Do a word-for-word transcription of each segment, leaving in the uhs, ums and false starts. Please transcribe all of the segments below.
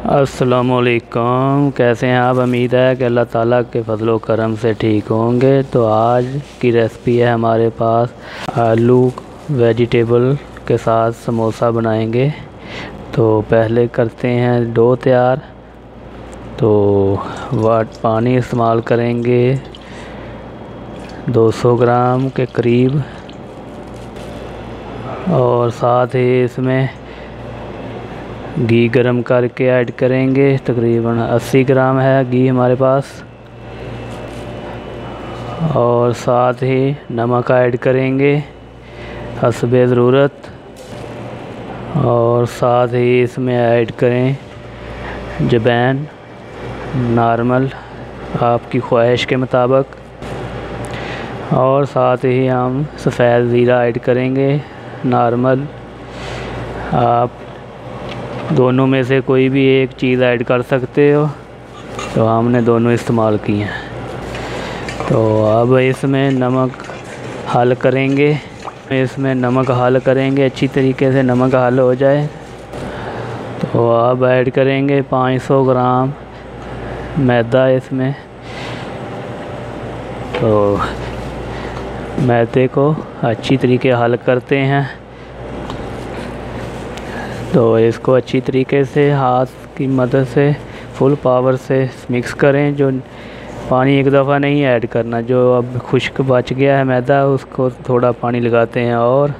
अस्सलामुअलैकुम। कैसे हैं आप? उम्मीद है कि अल्लाह ताला के फजलो करम से ठीक होंगे। तो आज की रेसिपी है हमारे पास आलू वेजिटेबल के साथ समोसा बनाएंगे। तो पहले करते हैं डो तैयार। तो वाट पानी इस्तेमाल करेंगे दो सौ ग्राम के करीब, और साथ ही इसमें घी गरम करके ऐड करेंगे। तकरीबन अस्सी ग्राम है घी हमारे पास, और साथ ही नमक ऐड करेंगे हस्बे ज़रूरत, और साथ ही इसमें ऐड करें जवैन नॉर्मल आपकी ख्वाहिश के मुताबिक, और साथ ही हम सफ़ेद ज़ीरा ऐड करेंगे नॉर्मल। आप दोनों में से कोई भी एक चीज़ ऐड कर सकते हो, तो हमने दोनों इस्तेमाल किए हैं। तो अब इसमें नमक हल करेंगे इसमें नमक हल करेंगे अच्छी तरीके से नमक हल हो जाए। तो अब ऐड करेंगे पाँच सौ ग्राम मैदा इसमें। तो मैदे को अच्छी तरीके हल करते हैं। तो इसको अच्छी तरीके से हाथ की मदद से फुल पावर से मिक्स करें। जो पानी एक दफ़ा नहीं ऐड करना, जो अब खुश्क बच गया है मैदा उसको थोड़ा पानी लगाते हैं। और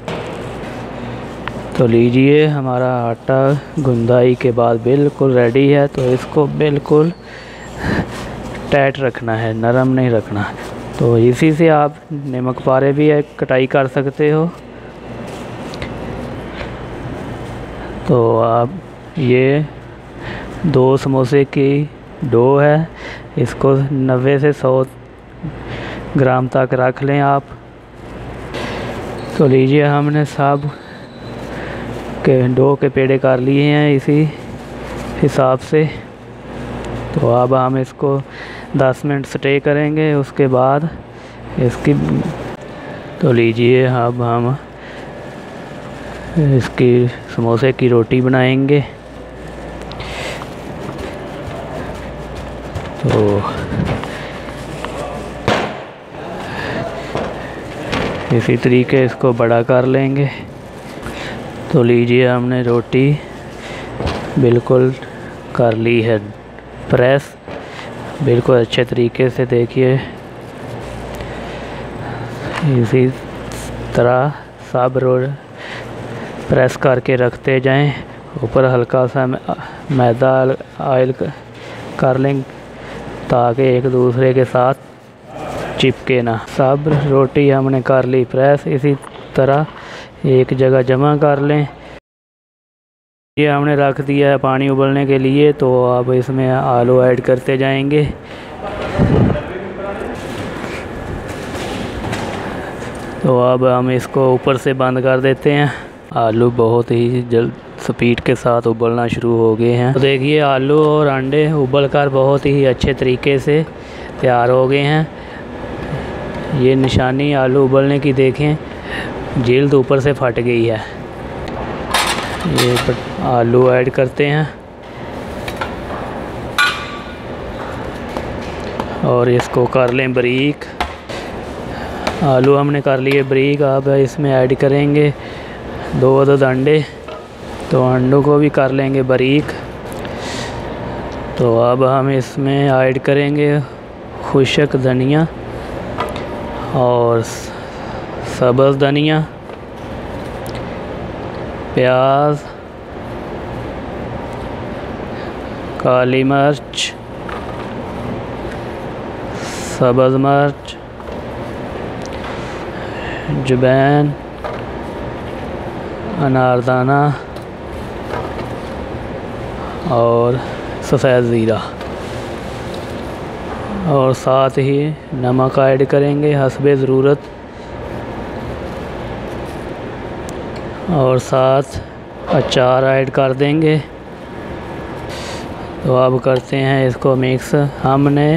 तो लीजिए हमारा आटा गुंदाई के बाद बिल्कुल रेडी है। तो इसको बिल्कुल टाइट रखना है, नरम नहीं रखना। तो इसी से आप नमक पारे भी कटाई कर सकते हो। तो आप ये दो समोसे की डो है, इसको नब्बे से सौ ग्राम तक रख लें आप। तो लीजिए हमने सब के डो के पेड़े कर लिए हैं इसी हिसाब से। तो अब हम इसको दस मिनट स्टे करेंगे, उसके बाद इसकी तो लीजिए अब हम इसकी समोसे की रोटी बनाएंगे। तो इसी तरीके इसको बड़ा कर लेंगे। तो लीजिए हमने रोटी बिल्कुल कर ली है प्रेस, बिल्कुल अच्छे तरीके से। देखिए इसी तरह सब रोड प्रेस करके रखते जाएं। ऊपर हल्का सा मैदा ऑयल कर लें ताकि एक दूसरे के साथ चिपके ना। सब रोटी हमने कर ली प्रेस, इसी तरह एक जगह जमा कर लें। ये हमने रख दिया है पानी उबलने के लिए। तो अब इसमें आलू ऐड करते जाएंगे। तो अब हम इसको ऊपर से बंद कर देते हैं। आलू बहुत ही जल्द स्पीड के साथ उबलना शुरू हो गए हैं। तो देखिए आलू और अंडे उबल कर बहुत ही अच्छे तरीके से तैयार हो गए हैं। ये निशानी आलू उबलने की देखें, जिल्द ऊपर से फट गई है। ये आलू ऐड करते हैं और इसको कर लें बारीक। आलू हमने कर लिए बारीक। अब इसमें ऐड करेंगे दो अदद अंडे। तो अंडों को भी कर लेंगे बारीक। तो अब हम इसमें ऐड करेंगे खुश्क धनिया और सब्ज़ धनिया, प्याज, काली मिर्च, सब्ज़ मिर्च, जवैन, अनारदाना और सफ़ेद ज़ीरा, और साथ ही नमक ऐड करेंगे हस्बे ज़रूरत, और साथ अचार ऐड कर देंगे। तो अब करते हैं इसको मिक्स। हमने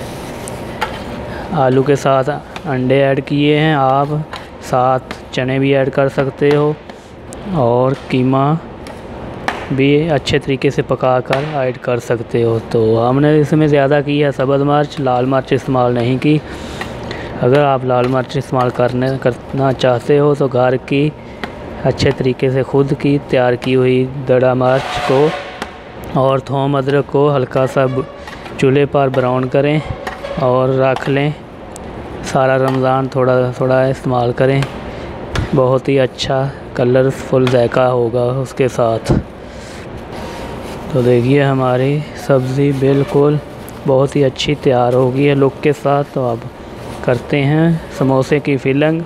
आलू के साथ अंडे ऐड किए हैं, आप साथ चने भी ऐड कर सकते हो, और कीमा भी अच्छे तरीके से पका कर ऐड कर सकते हो। तो हमने इसमें ज़्यादा की है सब्ज़ मिर्च, लाल मिर्च इस्तेमाल नहीं की। अगर आप लाल मिर्च इस्तेमाल करने करना चाहते हो तो घर की अच्छे तरीके से खुद की तैयार की हुई दड़ा मिर्च को और थोम अदरक को हल्का सा चूल्हे पर ब्राउन करें और रख लें। सारा रमज़ान थोड़ा थोड़ा इस्तेमाल करें, बहुत ही अच्छा कलरफुल जायका होगा उसके साथ। तो देखिए हमारी सब्ज़ी बिल्कुल बहुत ही अच्छी तैयार हो गई है लुक के साथ। तो अब करते हैं समोसे की फिलिंग।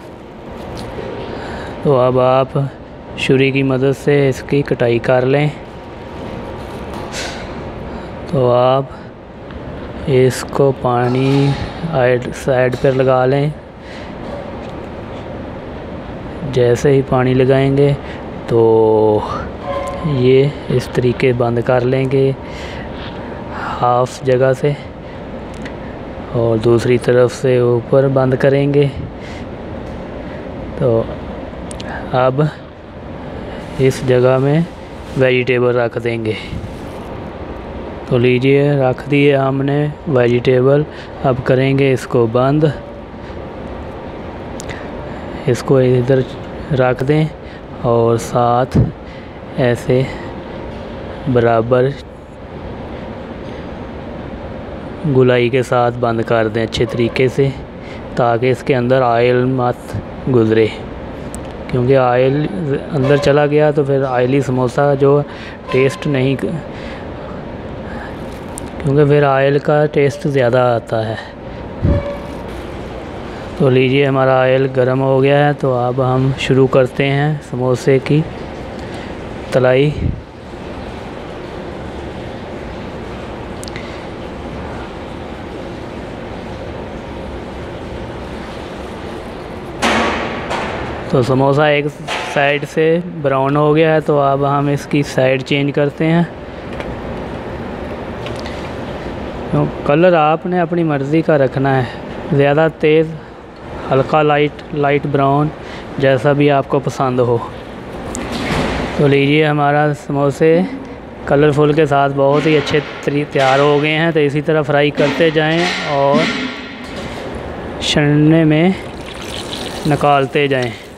तो अब आप छुरी की मदद से इसकी कटाई कर लें। तो आप इसको पानी ऐड साइड पर लगा लें। जैसे ही पानी लगाएंगे तो ये इस तरीके बंद कर लेंगे हाफ जगह से और दूसरी तरफ से ऊपर बंद करेंगे। तो अब इस जगह में वेजिटेबल रख देंगे। तो लीजिए रख दिए हमने वेजिटेबल। अब करेंगे इसको बंद। इसको इधर रख दें और साथ ऐसे बराबर गुलाई के साथ बंद कर दें अच्छे तरीके से, ताकि इसके अंदर ऑयल मत गुजरे। क्योंकि ऑयल अंदर चला गया तो फिर ऑयली समोसा जो टेस्ट नहीं, क्योंकि फिर ऑयल का टेस्ट ज़्यादा आता है। तो लीजिए हमारा ऑयल गर्म हो गया है। तो अब हम शुरू करते हैं समोसे की तलाई। तो समोसा एक साइड से ब्राउन हो गया है, तो अब हम इसकी साइड चेंज करते हैं। तो कलर आपने अपनी मर्ज़ी का रखना है, ज़्यादा तेज़, हल्का लाइट लाइट ब्राउन, जैसा भी आपको पसंद हो। तो लीजिए हमारा समोसे कलरफुल के साथ बहुत ही अच्छे तैयार हो गए हैं। तो इसी तरह फ्राई करते जाएं और छन्ने में निकालते जाएं।